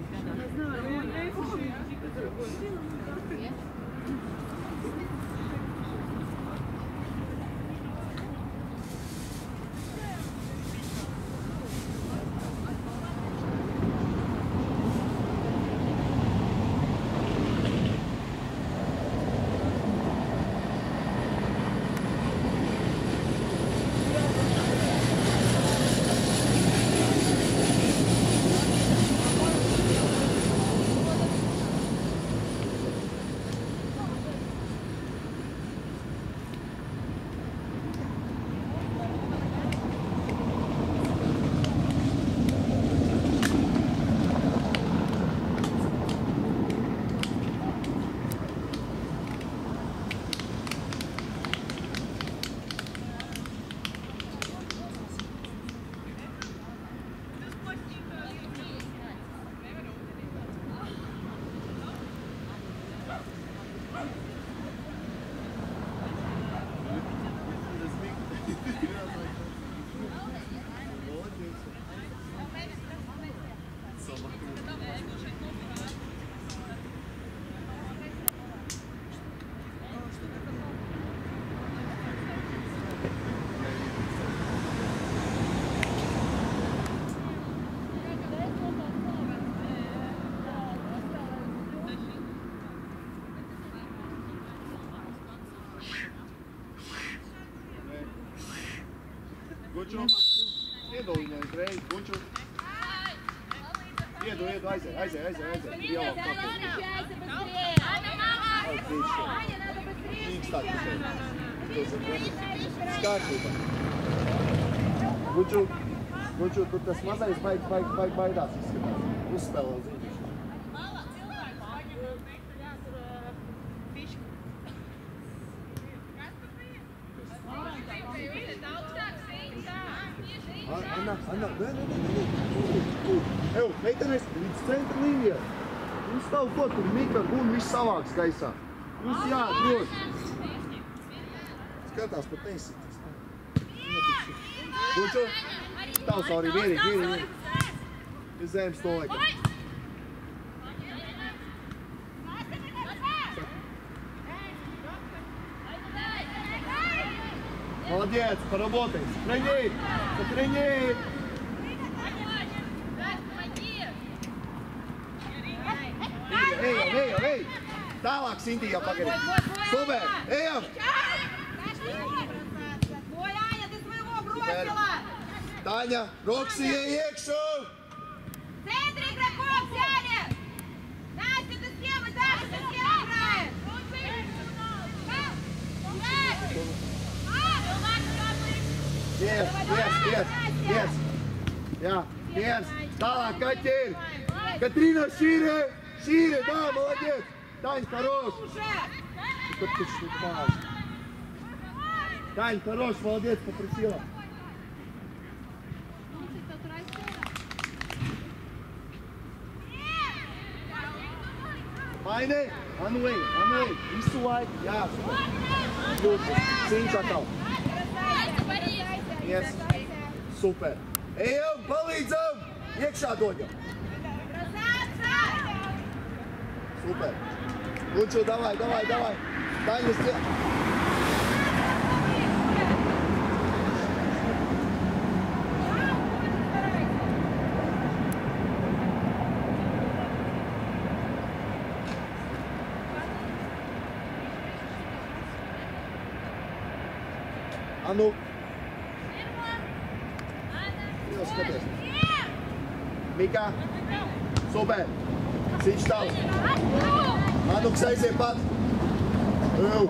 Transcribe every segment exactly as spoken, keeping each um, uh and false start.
Gunču, iedod viņai uzreiz, Gunču. Iedu, iedu, aizēj, aizēj, aizēj, aizēj. Ielāk kāpēc. Ai, tīši. Mīkstāk šeit. Skārtībā. Gunču, Gunču, tu tas mazais baig, baig, baig, baidās izskatās. Uzspēlē uz īņu. Anna, Anna, nē, nē, nē, nē, nē. Ev, meitenes, līdz centra līnijā. Jums stāv ko, tur Mika un viss savāks gaisā. Jums jāatrod. Skatās pat nesitīs. Gunču, tavs arī vienīgi, vienīgi, vienīgi. Ir zem stolēkam. Молодец, поработай, сохрани, сохрани. Ejam, ejam, ej. Tālāk Sintī jau pagaidi. Super, ejam. Super. Taņa, Roksi, ej iekšu. Центр игроков взяли. Настя, ты с кем? И Даша, ты с кем играешь? Yes, yes, yes, yes. Jā, yes. Tālāk, Kaķir. Katrīna, šīre, šīre, tā, молодец. Taņa, хорош. Как ты шлепаешь? Taņa, хорош, молодец, попросила. Maini, Anuei, Anuei, visu laiku. Jā, super. Ļoti, cīņš atkal. Yes. Super. Ejam, palīdzam! Iekšā doņam! Super. Gunču, davai, davai, davai. Taņas tie. Anu. Skaties. Mika. Super. Cīņš tavs. Anuks aizie pat. Ew.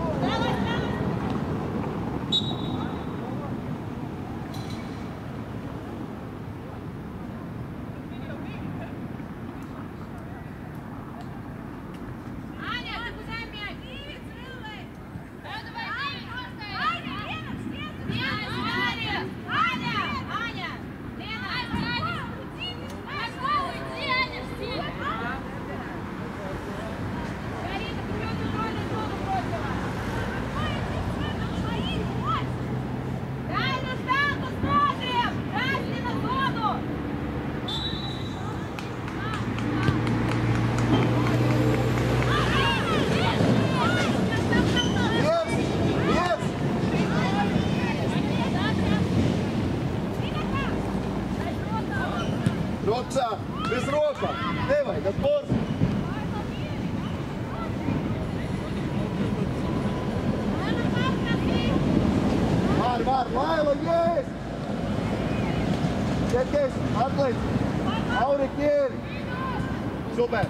Boksā, bez rokām. Nevajag, ar porzi. Var, var, Laila, yes! Čekies, atliec. Auri, ķēri. Super.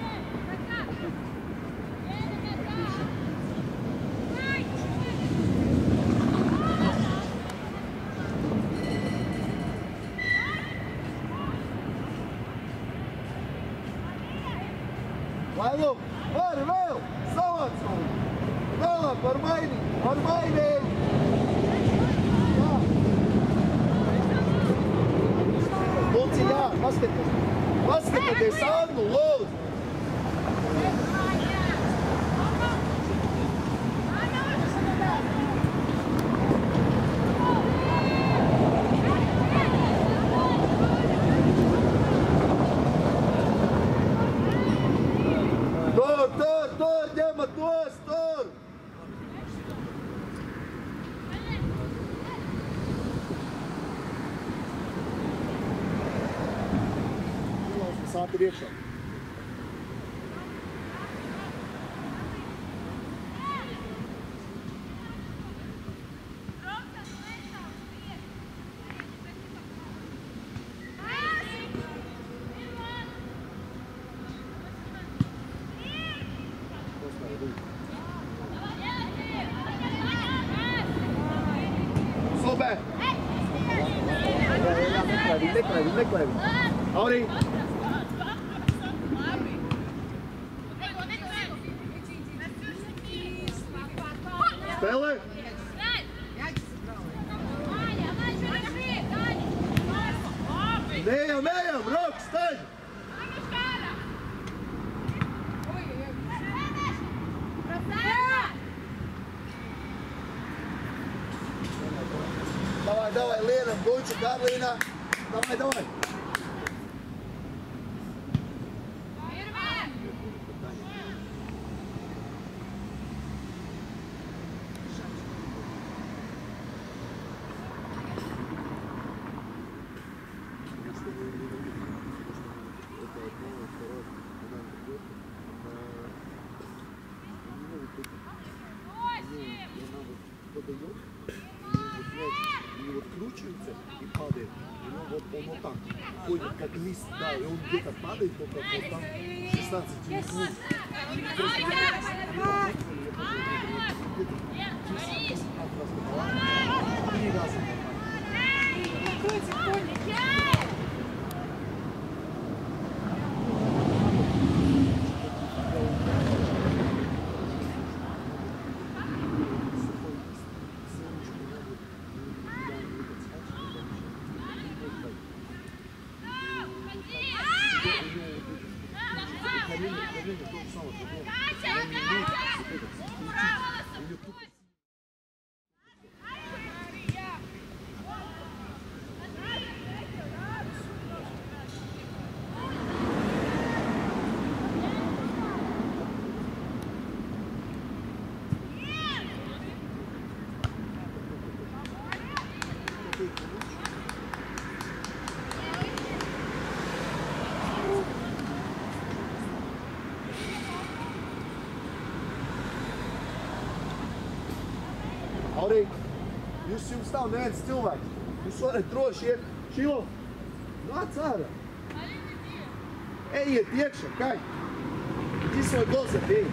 Lailu, vari vēl! Savāc! Vēlāk, var mainīt! Var mainīt! Jā! Lūdzi, jā, paskaties! Paskatieties, Annu, lūdzu! Tur, tur, tur, ņemat nost, tur! Ilausmas ātri iekšā. Super! Neklēvi, neklēvi, neklēvi. Auri! Spēlē! Neejam, ejam, rokas, taļ! Давай, давай, Лена, Гунчик, Карлина. Давай, давай. И вот кручивается и падает. И он вот, он вот так ходит, как лист, да, и он где-то падает, только вот там шестнадцать минут. Три раза. Auri, jūs jums nav neviens cilvēks. Jūs varat droši iet. Šilo, nāc ārā. Ejiet iekšā, kaj. Ti svoj gol zabij.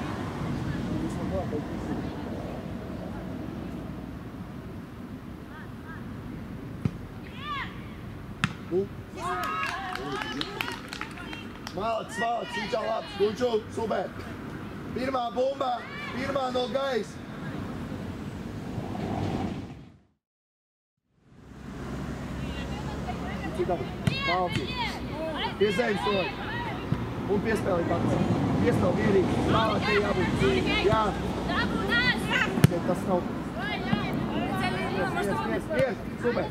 Malacis, malacis, viņš jau labs. Gunču, super. Pirmā bumba, pirmā no gaisa. Malci. Pie zemes soļi. Un piespēlīt pats. Piespēl vīrīgi. Tālāk te jābūt dzīvi. Jā. Tas nav. Pies, pies, pies, pies. Super.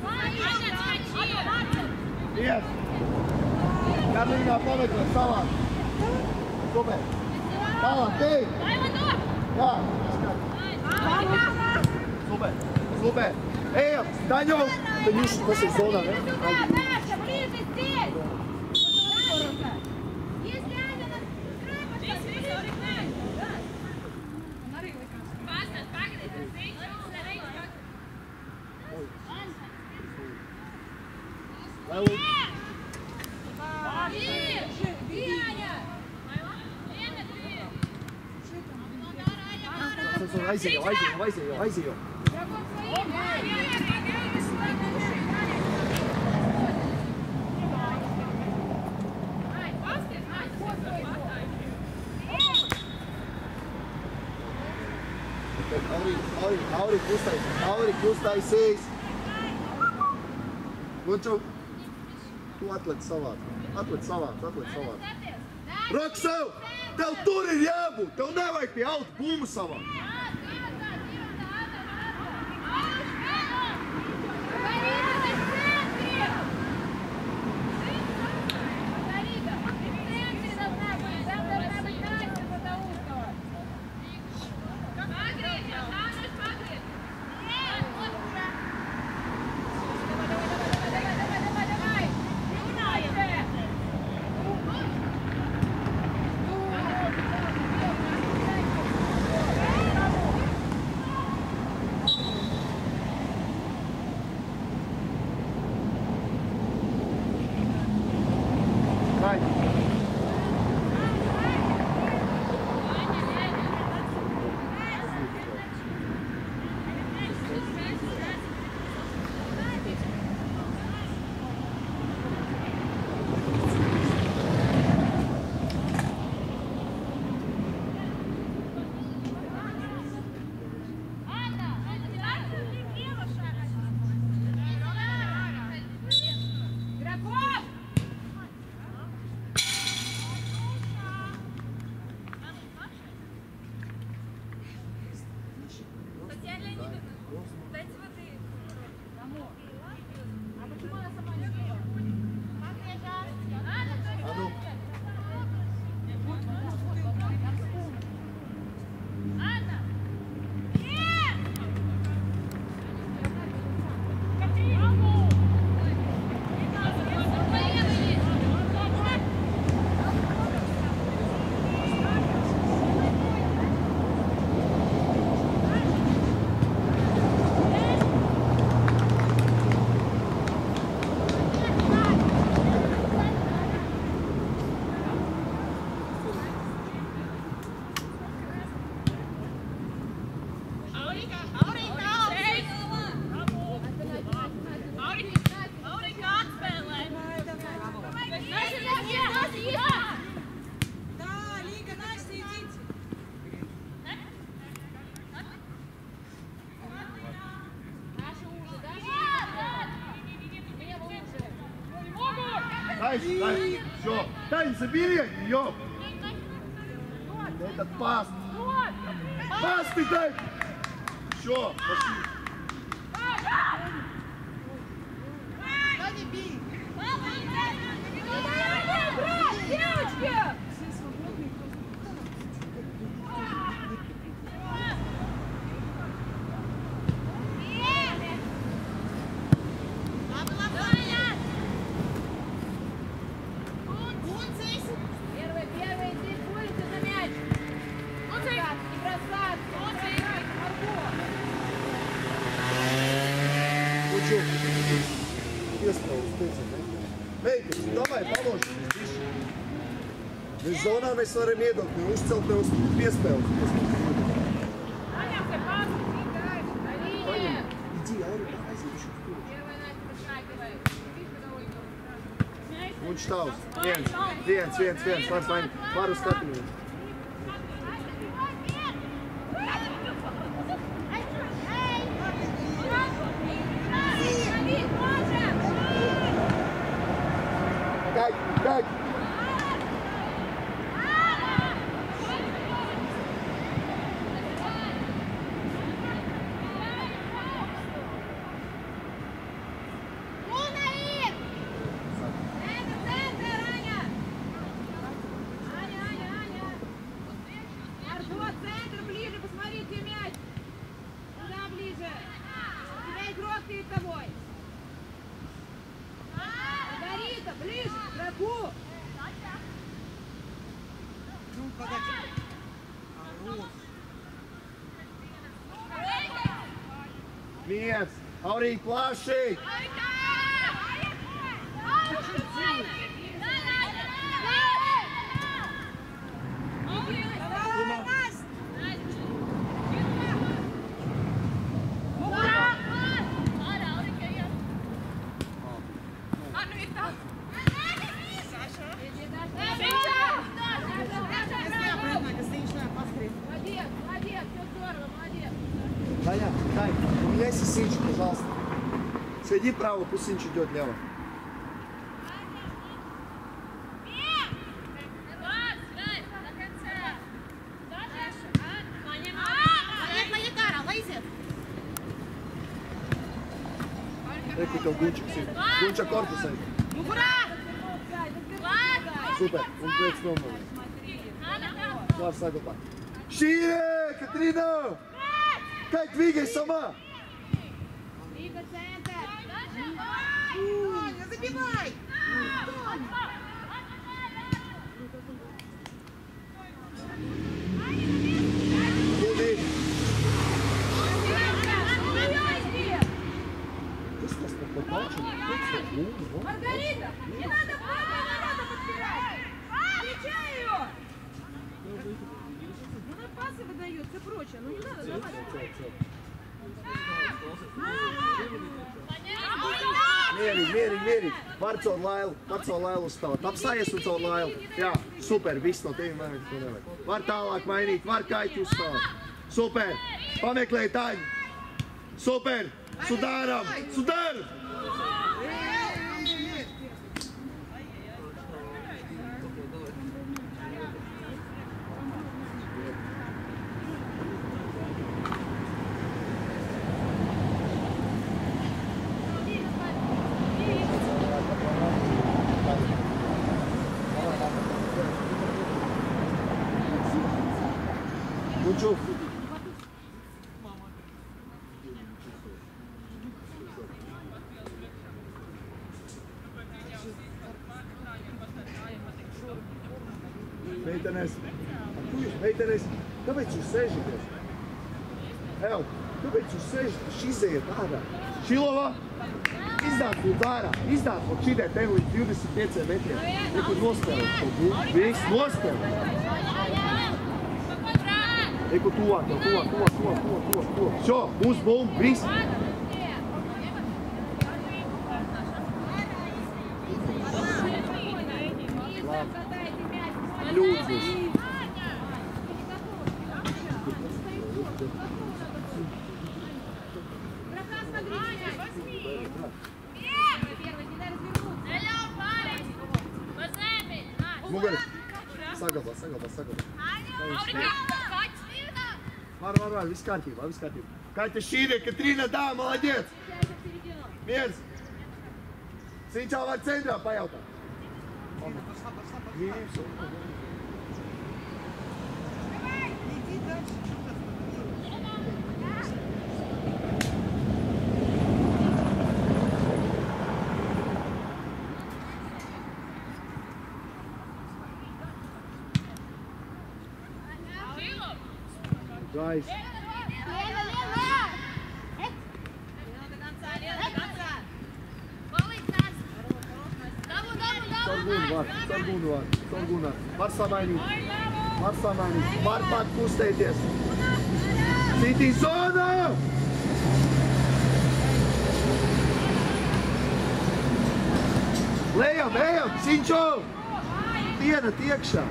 Pies. Karlīnā pameklē salāk. Super. Tālāk te. Jā. Super. Super. Ejam. Daņo. Tad jūs, tas ir zonā, ne? Vai, Lūk. Aizējo, aizējo, aizējo, aizējo. Auri, Auri, Auri, kustais, Auri, kustaisies. Lūdzu, tu atliec savāt, atliec savāt, atliec savāt. Roksav, tev tur ir jābūt, tev nevajag pie auta bumbu savāt. Дай, дай, все. Дай, забери ее. Это пас. Пас ты дай. Все, пошли. Девочки! Давай, поможешь здесь. Mēs zonā mēs varam iedot, mēs uzcelt tev uz piespēles. Иди, Ари, aiziet šo tur. Un štaus. Viens, viens, viens, viens. Vairs vaini. Varu skatījumu. Дай, дай. Viens, Aurī, plaši! Следи право, пусть Синч идет лево. Ekvitel Gunčak sīd. Gunčak korpusā. Super, un pēc nomali. Labi, saglabā. Šīre, Katrīna! Kaj tvīgai samā? Игорь, центр! Тоня, забивай! Иди. Ты что, спокойно? Маргарита, не надо папа, не надо подбирать! Встречай ее! Ну на пасы выдается прочее, ну не надо давать. Mierīgi, mierīgi, mierīgi. Var caur lailu, var caur lailu uzstāvot. Apstājies un caur lailu. Jā, super, viss no tevi vajag, to nevajag. Var tālāk mainīt, var kaiti uzstāvot. Super, pameklēj Taņu. Super, sudaram, sudaram! Gunčuk. Meitenes, meitenes, kāpēc jūs sēžaties? Ev, kāpēc jūs sēžaties? Šī iziet ārā. Šilova, iznāk lūdzu ārā. Iznāk lūdzu šitai tev līdz divdesmit pieciem metriem. Nekur nospēlēt. Viss nospēlēt. Eku tuvāk, jau tuvāk, tuvāk, tuvāk, tuvāk, tuvāk, tuvāk. Šo, mūs bumbu, viss. Ļūdzu. Mugari. Saglabā, saglabā, saglabā. Var, var, var, viss kārtībā, viss kārtībā. Kaita Šīre, Katrīna, dā, молодец! Mieres! Sinčā var centrā pajautāt. Mīms. Guys. Sorgun var, sorgun var, sorgun var. Var samainīt, var samainīt, var pat kustēties. Citi zona! Lejam, ejam, Sinčo! Tienat iekšā.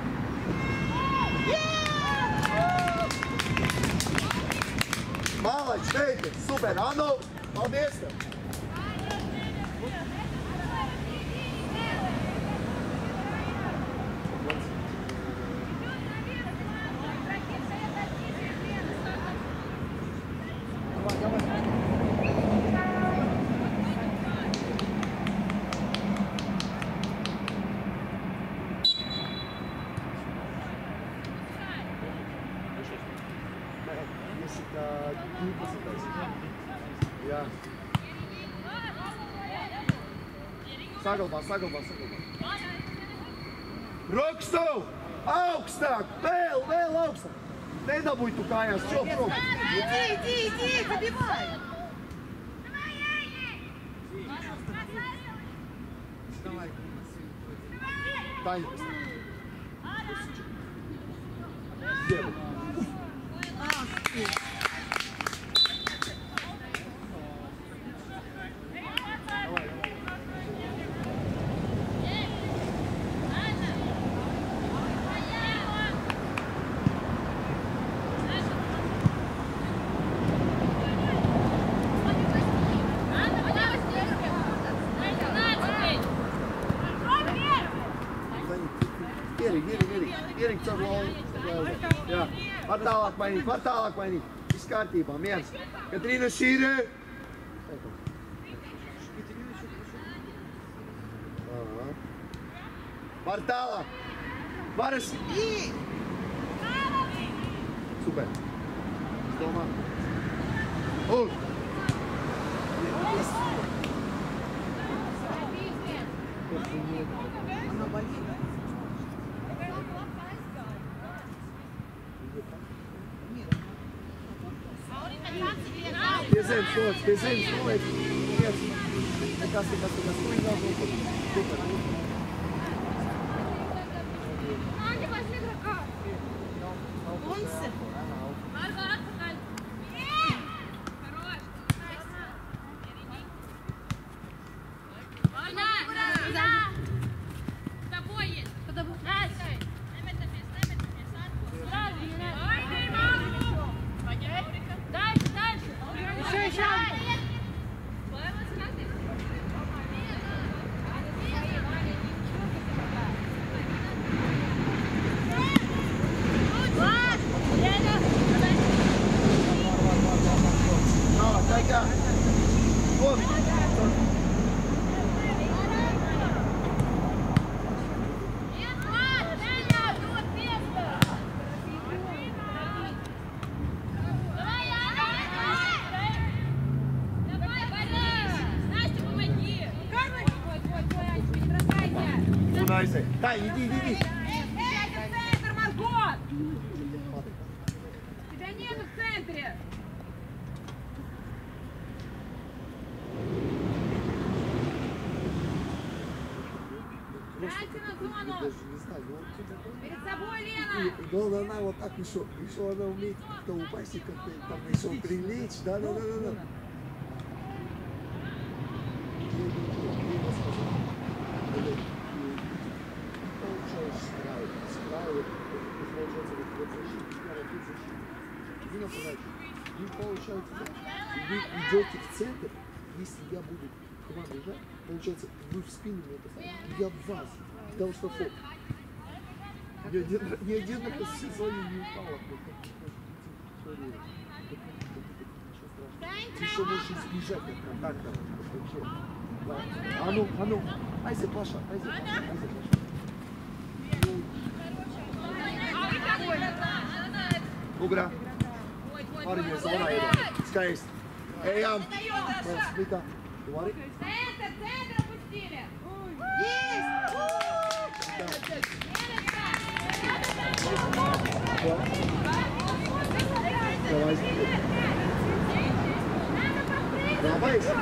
Malač, teikti, super, Anu, paldies tev! Jā. Saglabā, saglabā, saglabā. Rokstu! Augstāk! Vēl, vēl augstāk! Nedabūj tu kājās, čo prom! Иди, иди, иди, забивай! Taņa. Dievu. Mierīgi, mierīgi, mierīgi. Mierīgi caur lovu. Jā. Var tālāk mainīt, var tālāk mainīt. Viss kārtībā, mieras. Katrīna šīre. Var tālāk. Varas. Super. Es domā. Un. Pie zemes noliec, pie zemes noliec. Nekas, nekas, nekas, nekas. Kuņi nav super. Super. Да, иди, иди, иди. Центр, Марго! Тебя нету в центре! Дайте на зону! Перед собой, Лена! Но она вот так еще, еще она умеет как-то упасть и как-то там еще прилечь. Да, да, да, да, да. Вы, получается, вы идете в центр, если я буду к вам бежать, получается, вы в спину мне поставите, я в вас, потому что фок. Ни один, ни один раз в сезоне не упала. Ты еще можешь избежать от контакта. Да. А ну, а ну, айзе, Паша, айзе, Паша, айзе, Паша. Убра. Парень, зона идет. Скайс. Ejam. Slita. Говори. Центр, центр опустили. Есть! Давай. Давай.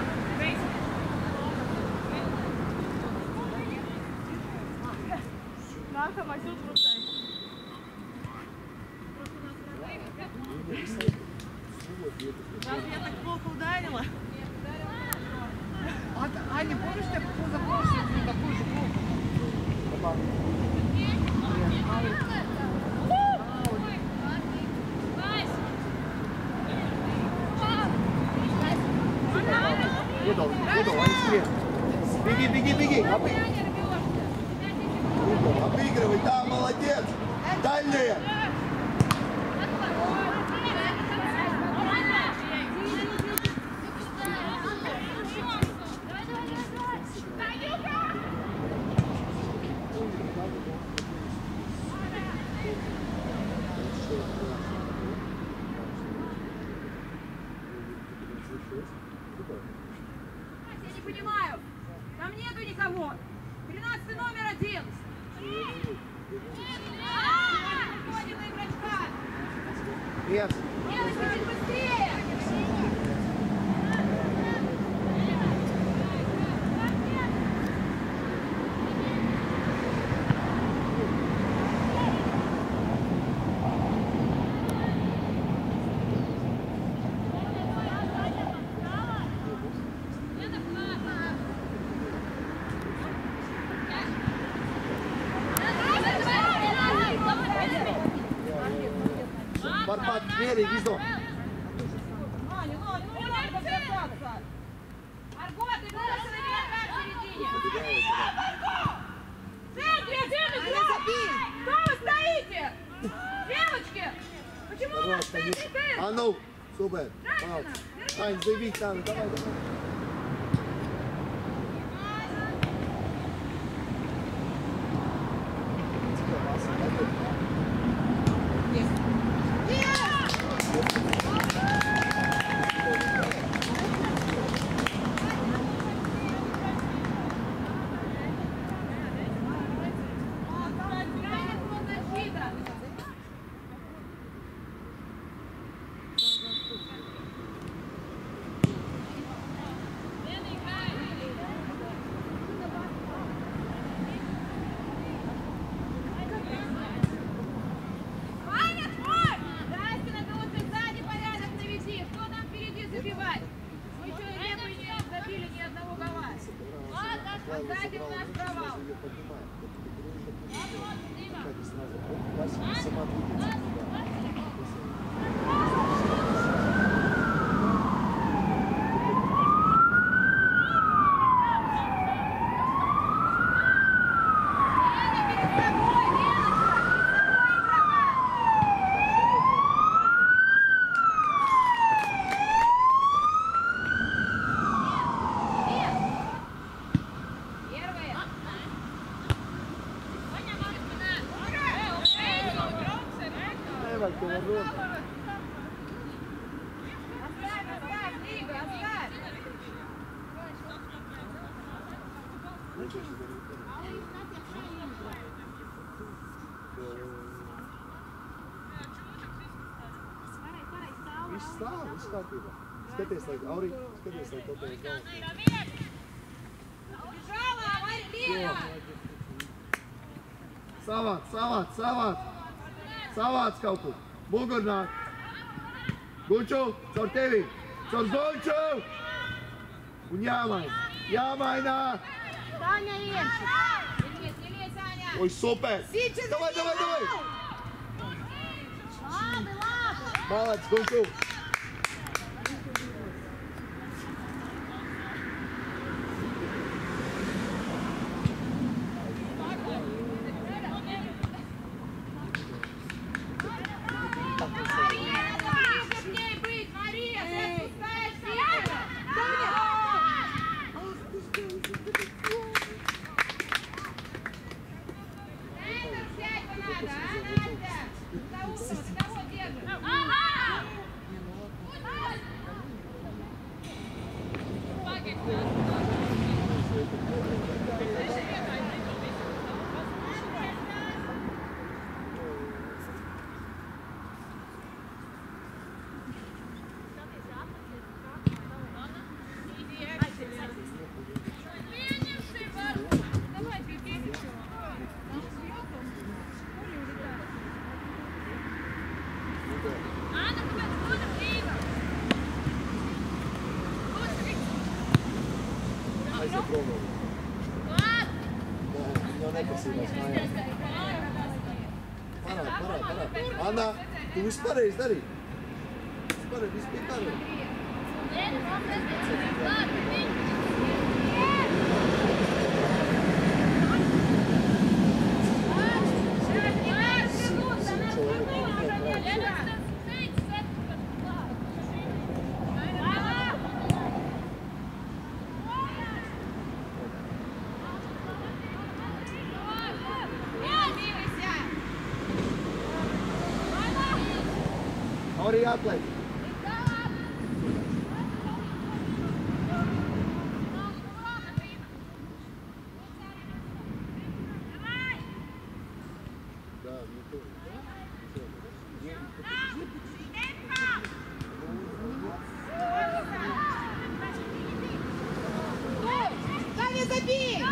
Надо возить вот так. Разве я так плохо ударила? А, Аня, помнишь, я позапрошлый не такую же плохо? Гудол, Гудол, быстрее. Беги, беги, беги. Обыгрывай, да, молодец. Дальние. Я не понимаю. Там нету никого. тринадцатый номер один. Уходим на игрочка. Нет. Делайте быстрее. Барбат, двери, визу. Аня, ну, ну не надо бросаться. Марго, ты бросила игрока в середине. В центре, в центре, Хорош, конечно. А ну, супер. Молодец. Ань, заебись там, давай, давай. Viss stāv, viss kārtībā. Skaties, lai Auri, skaties, lai kaut kāds galvas. Savāc, savāc, savāc. Savāc kaut kur. Mugurnāk. Gunču, caur tevi. Caur Gunču. Un jāmaina. Jāmaina. Таня Енчик. Не лезь, Аня. Ой, супер. Давай, давай, давай. Ладно, ладно. Молодец, Gunču. Anna, tu viss pareizi darīji. Viss pareizi, viss bija pareizi. Auri jāatliek. Таня, забей!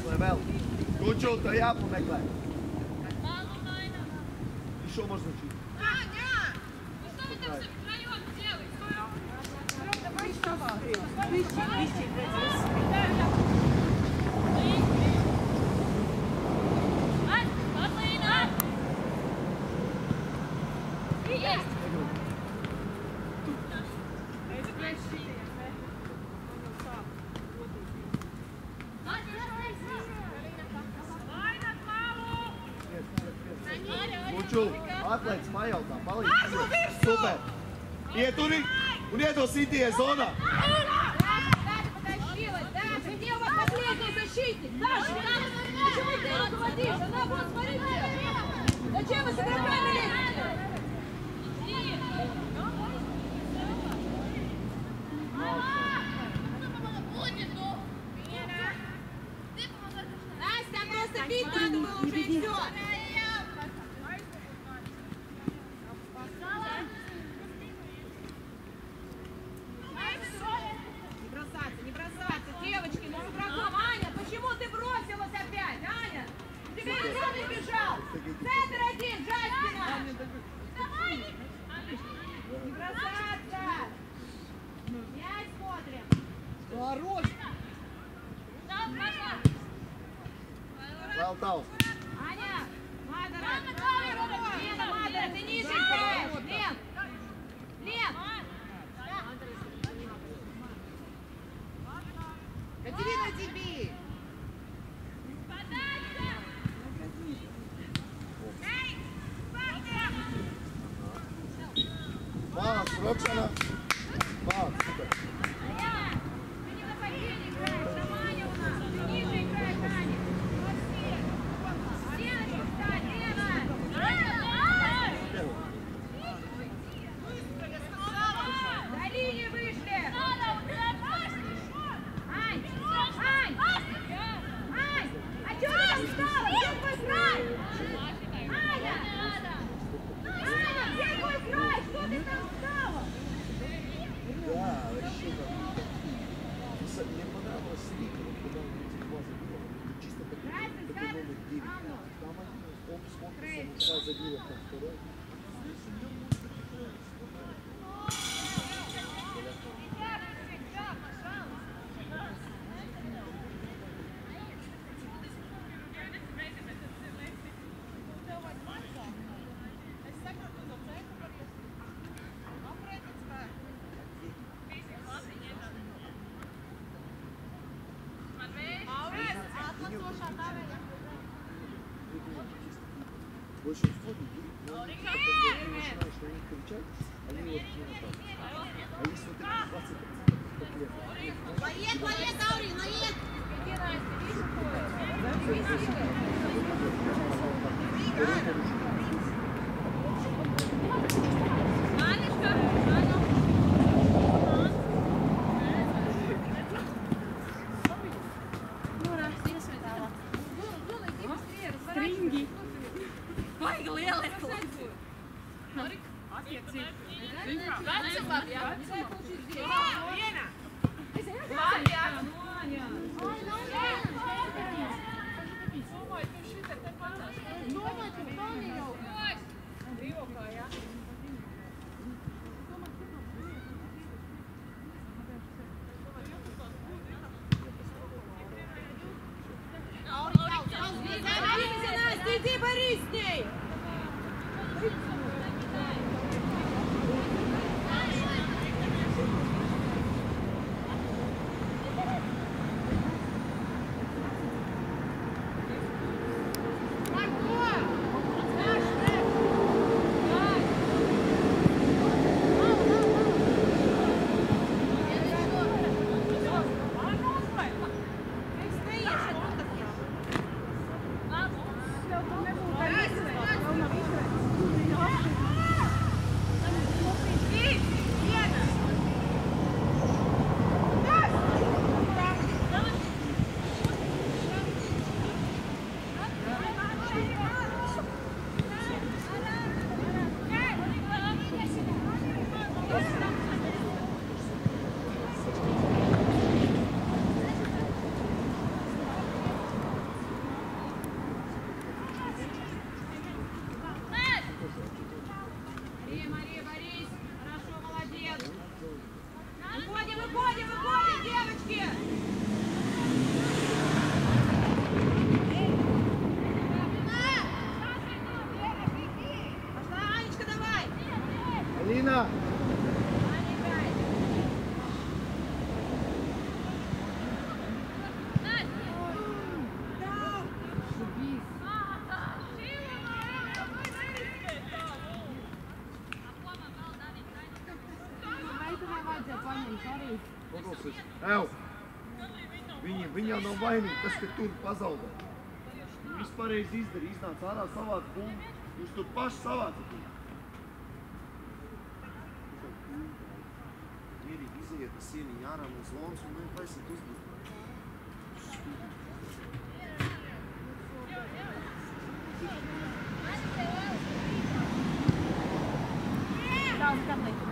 Meklē vēl. Kuču, tev jāpameklē. И что можно учить? Аня! Ну что вы там все втроем делаете? Давай вставай. Выше, выше, Есть! Kuču, atlēts pajautā, palīdz. Super. Ieturi un iedos Indijai zonā. Даша потащилась. Даша, где у вас последний защитник? Даша, почему ты ее руководишь? Она будет смотреть. Зачем вы с игроками лезете? Настя, просто бить надо было уже и все. Не бросаться, не бросаться, девочки, ну с игроком. Аня, почему ты бросилась опять, Аня? Тебе никто не бежал. Центр один, Джастина. Не бросаться. Мяч смотрим. Хорош! Vēl tavs. Аня, Мадара. Лена, Мадара, ты ниже играешь. Лен. Лен. Катерина, тебе! Māc, Rokšana. Māc, super. Ты не в нападении играешь, а Маня у нас. Ты ниже играешь, Аня. Леночка, встань, Лена. За линию вышли. Ань, Ань. Ань, а чего ты там встала? Где твой край? Аня. Аня, где твой край? Что ты там встала? Да, вообще там. Мне понравилось Рика, когда он эти два забила. Чисто как номер девять. Там один, он смотрится, два забила, там второй. Большинство людей, когда ты начинаешь на них кричать, они вот ну, так. А если вот эти двадцать процентов Лоед, лоед, Аури, лоед! Иди, борись с ней! Давай, Paklausies. Ev! Viņi, viņi jau nav vainīgi, tas, ka tur pazaudē. Viņi viss pareizi izdarīja, iznāca ārā savāc bumbu. Jūs tur paši savācat. Mierīgi iziet ar sieniņu ārā no zonas un mēs taisat uzbrukt. Daudz, kāpēc?